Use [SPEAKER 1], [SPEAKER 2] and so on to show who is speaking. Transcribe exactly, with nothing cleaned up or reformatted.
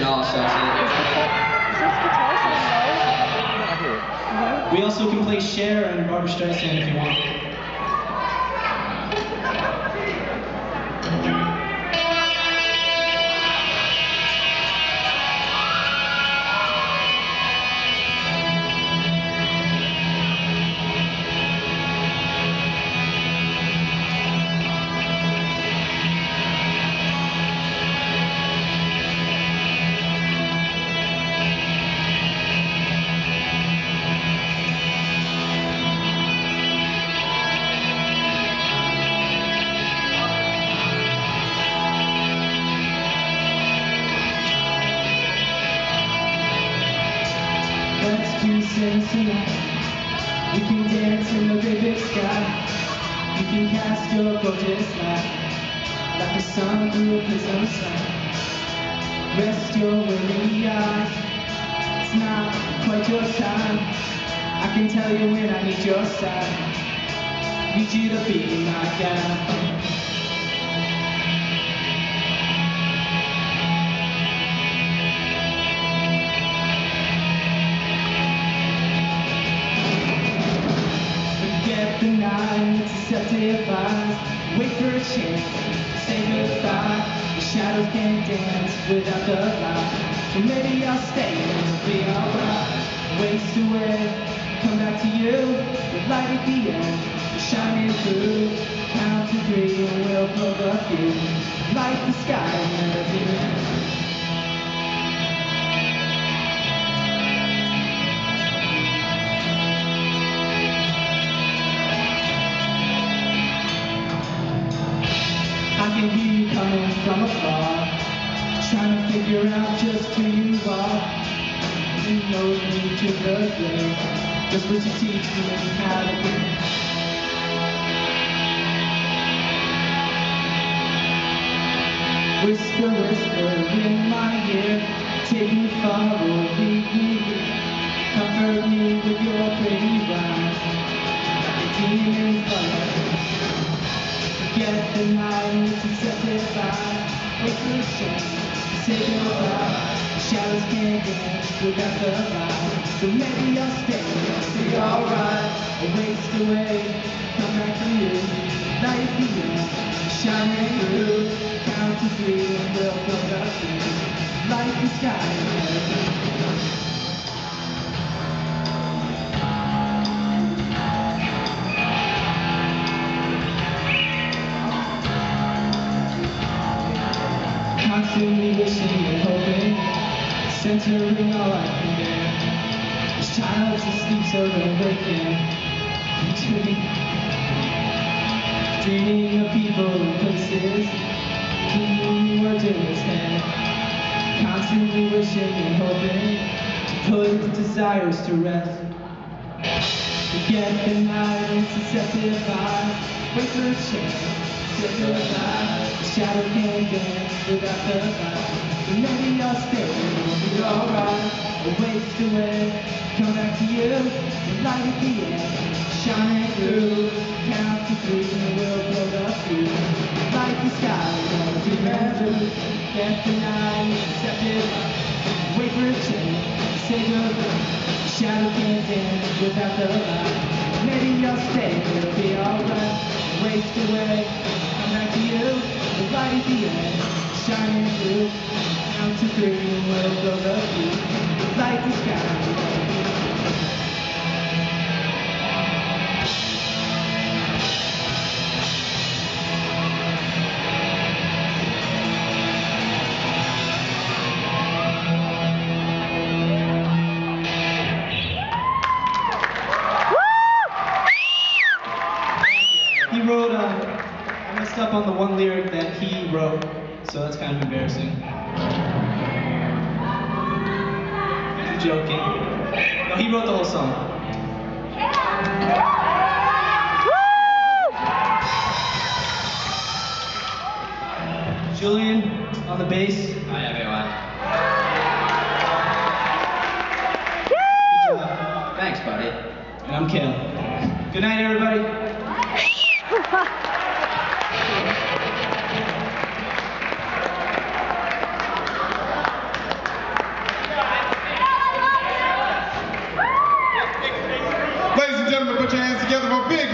[SPEAKER 1] all associated.
[SPEAKER 2] We also can play Cher and Barbra Streisand if you want. Let's do things tonight. We can dance in the great big sky. You can cast your gorgeous light like the sun through a prism sight. Rest your weary eyes. It's not quite your time. I can tell you when I need your side. Need you to be my guy. The night, it's a selective eyes. Wait for a chance, say goodbye. The shadows can't dance without the light. So maybe I'll stay and it'll be alright. Waste away, come back to you. The light at the end, the shining through. Count to three and we'll blow the fuse. Light the sky and never dim. I can hear you coming from afar, trying to figure out just who you are. You know me to the grave, just what you teach me how to be. Whisper, whisper in my ear, take me far or leave me here. Comfort me with your pretty rhymes, like a demon's fire. Get the night to set it fire. Wait for a chance, say goodbye. The shadows can't dance without the light. So maybe I'll stay, it'll be alright. I'll waste away, come back to you. Light at the end, shining through. Count to three and we'll go up through. Light the sky and constantly wishing and hoping, centering all I can bear. This child just sleeps over waking, dreaming, dreaming of people and places, keeping words in his head. Constantly wishing and hoping to put the desires to rest. Forget the night and to set it by. Wait for a chance. The shadow can't dance without the light. So maybe I'll stay, it'll be alright. I'll waste away, come back to you. The light at the end, shining through. Count to three and we'll blow the fuse. Light the sky, won't remember. Get the night, accept it. Wait for a change, say goodbye. The shadow can't dance without the light. Maybe I'll stay, it'll be alright. Waste away, come back to you. The light at the end, shining through. Count to three and we'll blow the fuse. Light the sky. He wrote, uh, I messed up on the one lyric that he wrote, so that's kind of embarrassing. I'm joking. No, he wrote the whole song. Julian on the bass.
[SPEAKER 1] Hi everyone.
[SPEAKER 2] Good job.
[SPEAKER 1] Thanks, buddy.
[SPEAKER 2] And I'm Kale. Good night, everybody.
[SPEAKER 1] gentlemen, put your hands together for Big